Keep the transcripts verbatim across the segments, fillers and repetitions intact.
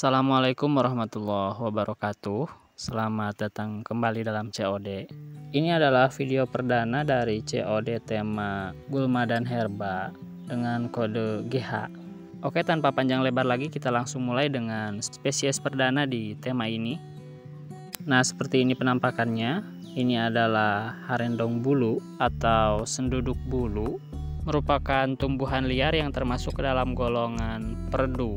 Assalamualaikum warahmatullahi wabarakatuh. Selamat datang kembali dalam C O D. Ini adalah video perdana dari C O D tema gulma dan herba dengan kode G H. Oke, tanpa panjang lebar lagi kita langsung mulai dengan spesies perdana di tema ini. Nah, seperti ini penampakannya. Ini adalah harendong bulu atau senduduk bulu, merupakan tumbuhan liar yang termasuk ke dalam golongan perdu.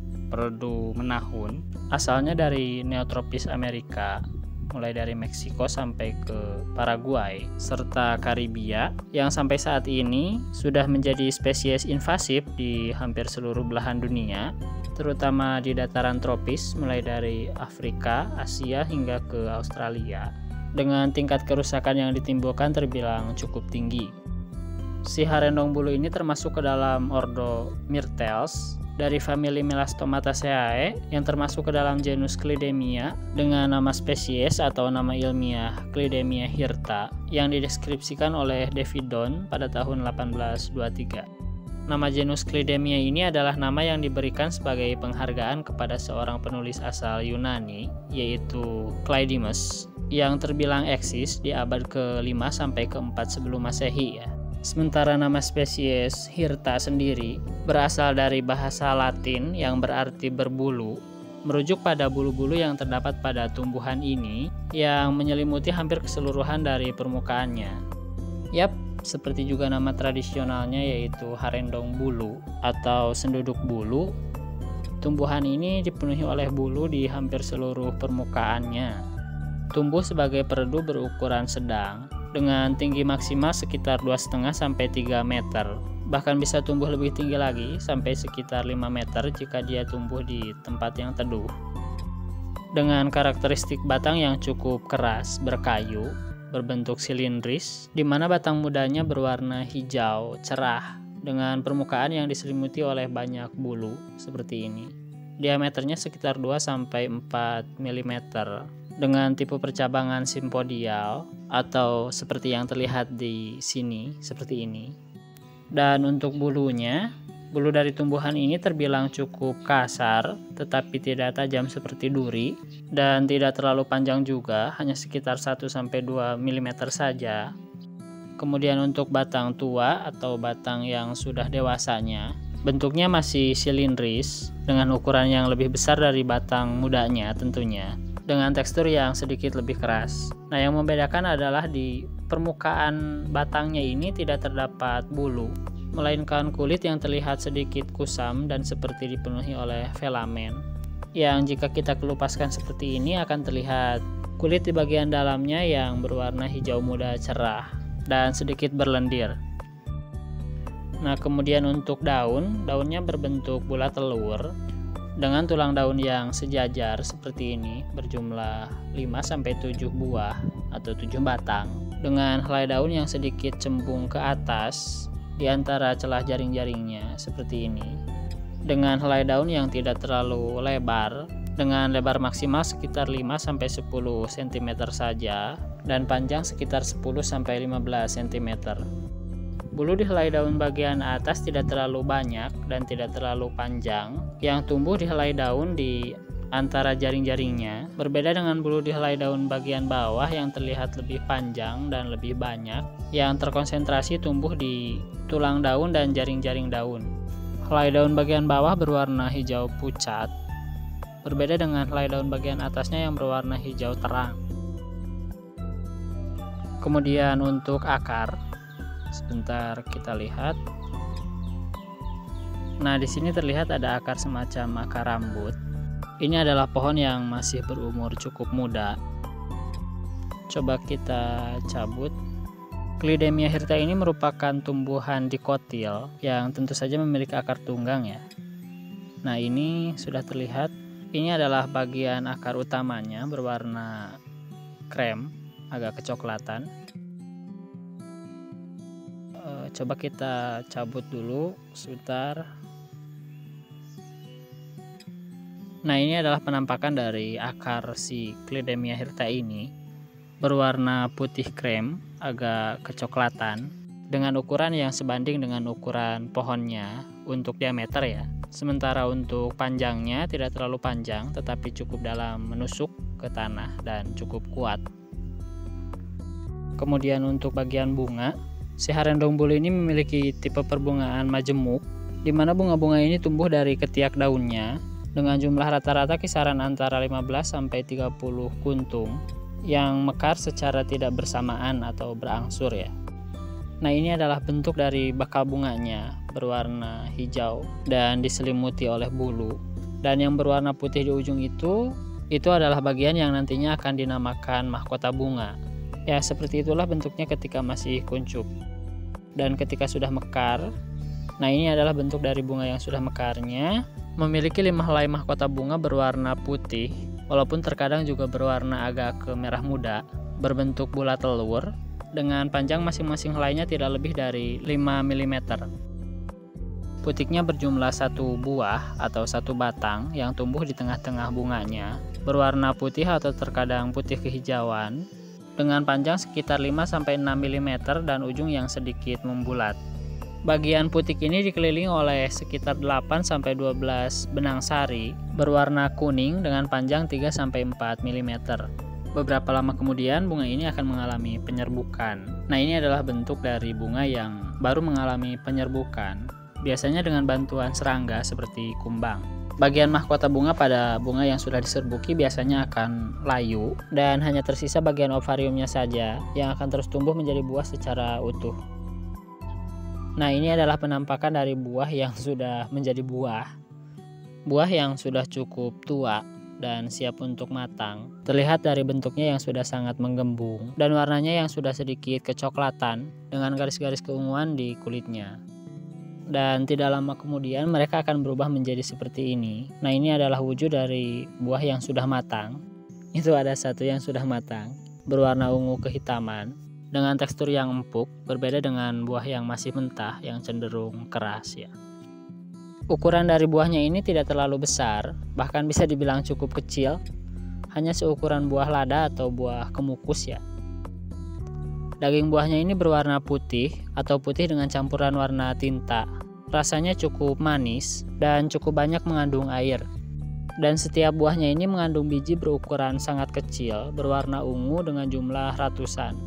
Perdu menahun, asalnya dari neotropis Amerika, mulai dari Meksiko sampai ke Paraguay serta Karibia, yang sampai saat ini sudah menjadi spesies invasif di hampir seluruh belahan dunia, terutama di dataran tropis mulai dari Afrika, Asia hingga ke Australia, dengan tingkat kerusakan yang ditimbulkan terbilang cukup tinggi. Si harendong bulu ini termasuk ke dalam ordo Myrtels dari famili Melastomataceae yang termasuk ke dalam genus Clidemia dengan nama spesies atau nama ilmiah Clidemia hirta yang dideskripsikan oleh David Don pada tahun delapan belas dua puluh tiga. Nama genus Clidemia ini adalah nama yang diberikan sebagai penghargaan kepada seorang penulis asal Yunani, yaitu Clydemus, yang terbilang eksis di abad kelima sampai keempat sebelum Masehi ya. Sementara nama spesies hirta sendiri berasal dari bahasa Latin yang berarti berbulu, merujuk pada bulu-bulu yang terdapat pada tumbuhan ini yang menyelimuti hampir keseluruhan dari permukaannya. Yap, seperti juga nama tradisionalnya yaitu harendong bulu atau senduduk bulu. Tumbuhan ini dipenuhi oleh bulu di hampir seluruh permukaannya. Tumbuh sebagai perdu berukuran sedang dengan tinggi maksimal sekitar dua koma lima sampai tiga meter. Bahkan bisa tumbuh lebih tinggi lagi sampai sekitar lima meter jika dia tumbuh di tempat yang teduh. Dengan karakteristik batang yang cukup keras, berkayu, berbentuk silindris, di mana batang mudanya berwarna hijau cerah dengan permukaan yang diselimuti oleh banyak bulu seperti ini. Diameternya sekitar dua sampai empat milimeter. Dengan tipe percabangan simpodial atau seperti yang terlihat di sini seperti ini. Dan untuk bulunya, bulu dari tumbuhan ini terbilang cukup kasar tetapi tidak tajam seperti duri dan tidak terlalu panjang juga, hanya sekitar satu sampai dua milimeter saja. Kemudian untuk batang tua atau batang yang sudah dewasanya, bentuknya masih silindris dengan ukuran yang lebih besar dari batang mudanya tentunya, dengan tekstur yang sedikit lebih keras. Nah, yang membedakan adalah di permukaan batangnya ini tidak terdapat bulu, melainkan kulit yang terlihat sedikit kusam dan seperti dipenuhi oleh filamen. Yang jika kita kelupaskan seperti ini akan terlihat kulit di bagian dalamnya yang berwarna hijau muda cerah dan sedikit berlendir. Nah, kemudian untuk daun, daunnya berbentuk bulat telur dengan tulang daun yang sejajar seperti ini, berjumlah lima sampai tujuh buah atau tujuh batang, dengan helai daun yang sedikit cembung ke atas di antara celah jaring-jaringnya seperti ini, dengan helai daun yang tidak terlalu lebar, dengan lebar maksimal sekitar lima sampai sepuluh sentimeter saja dan panjang sekitar sepuluh sampai lima belas sentimeter. Bulu di helai daun bagian atas tidak terlalu banyak dan tidak terlalu panjang. Yang tumbuh di helai daun di antara jaring-jaringnya berbeda dengan bulu di helai daun bagian bawah yang terlihat lebih panjang dan lebih banyak, yang terkonsentrasi tumbuh di tulang daun dan jaring-jaring daun. Helai daun bagian bawah berwarna hijau pucat, berbeda dengan helai daun bagian atasnya yang berwarna hijau terang. Kemudian untuk akar, sebentar kita lihat. Nah, di sini terlihat ada akar semacam akar rambut. Ini adalah pohon yang masih berumur cukup muda. Coba kita cabut. Clidemia hirta ini merupakan tumbuhan dikotil yang tentu saja memiliki akar tunggang ya. Nah, ini sudah terlihat. Ini adalah bagian akar utamanya berwarna krem, agak kecoklatan. Coba kita cabut dulu sebentar. Nah, ini adalah penampakan dari akar si Clidemia hirta ini, berwarna putih krem, agak kecoklatan, dengan ukuran yang sebanding dengan ukuran pohonnya untuk diameter ya. Sementara untuk panjangnya tidak terlalu panjang tetapi cukup dalam menusuk ke tanah dan cukup kuat. Kemudian untuk bagian bunga, si Harendong bulu ini memiliki tipe perbungaan majemuk, di mana bunga-bunga ini tumbuh dari ketiak daunnya dengan jumlah rata-rata kisaran antara lima belas sampai tiga puluh kuntung yang mekar secara tidak bersamaan atau berangsur ya. Nah, ini adalah bentuk dari bakal bunganya, berwarna hijau dan diselimuti oleh bulu. Dan yang berwarna putih di ujung itu, itu adalah bagian yang nantinya akan dinamakan mahkota bunga. Ya, seperti itulah bentuknya ketika masih kuncup. Dan ketika sudah mekar, nah ini adalah bentuk dari bunga yang sudah mekarnya, memiliki lima helai mahkota bunga berwarna putih, walaupun terkadang juga berwarna agak ke merah muda, berbentuk bulat telur, dengan panjang masing-masing helainya tidak lebih dari lima milimeter. Putiknya berjumlah satu buah atau satu batang yang tumbuh di tengah-tengah bunganya, berwarna putih atau terkadang putih kehijauan, dengan panjang sekitar lima sampai enam milimeter dan ujung yang sedikit membulat. Bagian putik ini dikelilingi oleh sekitar delapan sampai dua belas benang sari berwarna kuning dengan panjang tiga sampai empat milimeter. Beberapa lama kemudian bunga ini akan mengalami penyerbukan. Nah, ini adalah bentuk dari bunga yang baru mengalami penyerbukan, biasanya dengan bantuan serangga seperti kumbang. Bagian mahkota bunga pada bunga yang sudah diserbuki biasanya akan layu dan hanya tersisa bagian ovariumnya saja yang akan terus tumbuh menjadi buah secara utuh. Nah, ini adalah penampakan dari buah yang sudah menjadi buah. Buah yang sudah cukup tua dan siap untuk matang. Terlihat dari bentuknya yang sudah sangat menggembung dan warnanya yang sudah sedikit kecoklatan dengan garis-garis keunguan di kulitnya. Dan tidak lama kemudian mereka akan berubah menjadi seperti ini. Nah, ini adalah wujud dari buah yang sudah matang. Itu ada satu yang sudah matang, berwarna ungu kehitaman, dengan tekstur yang empuk, berbeda dengan buah yang masih mentah yang cenderung keras ya. Ukuran dari buahnya ini tidak terlalu besar, bahkan bisa dibilang cukup kecil, hanya seukuran buah lada atau buah kemukus ya. Daging buahnya ini berwarna putih atau putih dengan campuran warna tinta. Rasanya cukup manis dan cukup banyak mengandung air. Dan setiap buahnya ini mengandung biji berukuran sangat kecil, berwarna ungu dengan jumlah ratusan.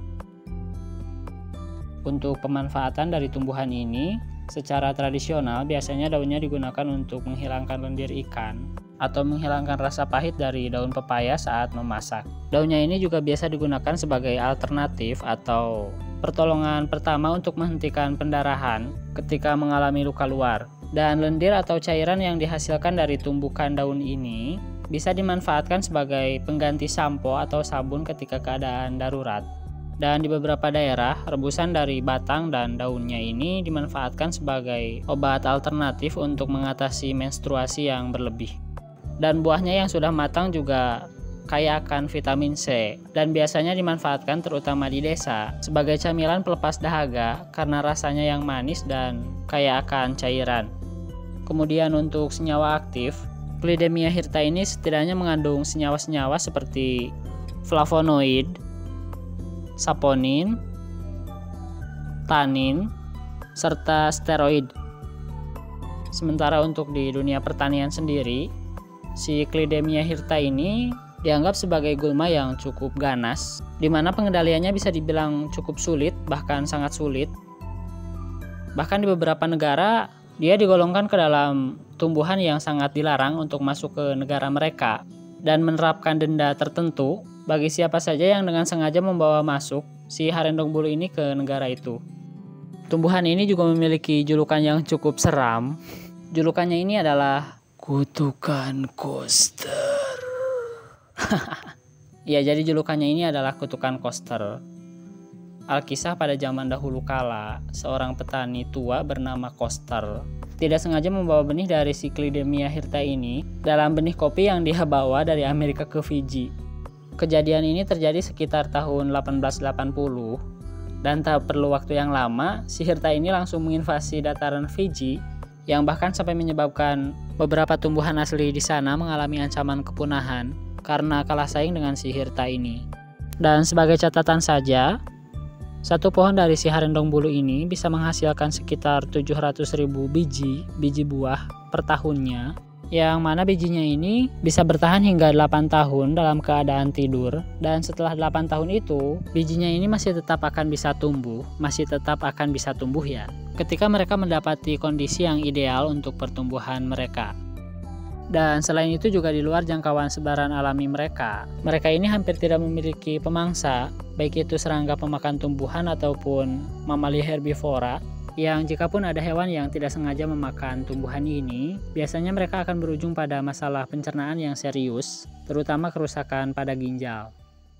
Untuk pemanfaatan dari tumbuhan ini, secara tradisional biasanya daunnya digunakan untuk menghilangkan lendir ikan atau menghilangkan rasa pahit dari daun pepaya saat memasak. Daunnya ini juga biasa digunakan sebagai alternatif atau pertolongan pertama untuk menghentikan pendarahan ketika mengalami luka luar. Dan lendir atau cairan yang dihasilkan dari tumbukan daun ini bisa dimanfaatkan sebagai pengganti sampo atau sabun ketika keadaan darurat. Dan di beberapa daerah, rebusan dari batang dan daunnya ini dimanfaatkan sebagai obat alternatif untuk mengatasi menstruasi yang berlebih. Dan buahnya yang sudah matang juga kaya akan vitamin C dan biasanya dimanfaatkan terutama di desa sebagai camilan pelepas dahaga karena rasanya yang manis dan kaya akan cairan. Kemudian untuk senyawa aktif, Clidemia hirta ini setidaknya mengandung senyawa-senyawa seperti flavonoid, saponin, tanin, serta steroid. Sementara untuk di dunia pertanian sendiri, si Clidemia hirta ini dianggap sebagai gulma yang cukup ganas, di mana pengendaliannya bisa dibilang cukup sulit, bahkan sangat sulit. Bahkan di beberapa negara, dia digolongkan ke dalam tumbuhan yang sangat dilarang untuk masuk ke negara mereka, dan menerapkan denda tertentu bagi siapa saja yang dengan sengaja membawa masuk si Harendong bulu ini ke negara itu. Tumbuhan ini juga memiliki julukan yang cukup seram. Julukannya ini adalah kutukan koster. Ya, jadi julukannya ini adalah kutukan koster. Alkisah pada zaman dahulu kala, seorang petani tua bernama Koster tidak sengaja membawa benih dari si Clidemia hirta ini dalam benih kopi yang dia bawa dari Amerika ke Fiji. Kejadian ini terjadi sekitar tahun delapan belas delapan puluh dan tak perlu waktu yang lama, si hirta ini langsung menginvasi dataran Fiji yang bahkan sampai menyebabkan beberapa tumbuhan asli di sana mengalami ancaman kepunahan karena kalah saing dengan si hirta ini. Dan sebagai catatan saja, Satu pohon dari si harendong bulu ini bisa menghasilkan sekitar tujuh ratus ribu biji, biji buah per tahunnya, yang mana bijinya ini bisa bertahan hingga delapan tahun dalam keadaan tidur, dan setelah delapan tahun itu, bijinya ini masih tetap akan bisa tumbuh, masih tetap akan bisa tumbuh ya, ketika mereka mendapati kondisi yang ideal untuk pertumbuhan mereka. Dan selain itu juga di luar jangkauan sebaran alami mereka, mereka ini hampir tidak memiliki pemangsa, baik itu serangga pemakan tumbuhan ataupun mamalia herbivora, yang jikapun ada hewan yang tidak sengaja memakan tumbuhan ini, biasanya mereka akan berujung pada masalah pencernaan yang serius, terutama kerusakan pada ginjal.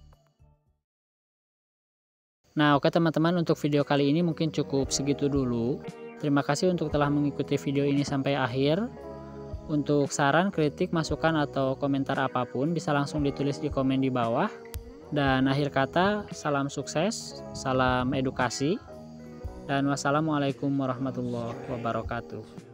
Nah oke teman-teman, untuk video kali ini mungkin cukup segitu dulu. Terima kasih untuk telah mengikuti video ini sampai akhir. Untuk saran, kritik, masukan, atau komentar apapun bisa langsung ditulis di komen di bawah. Dan akhir kata, salam sukses, salam edukasi, dan wassalamualaikum warahmatullahi wabarakatuh.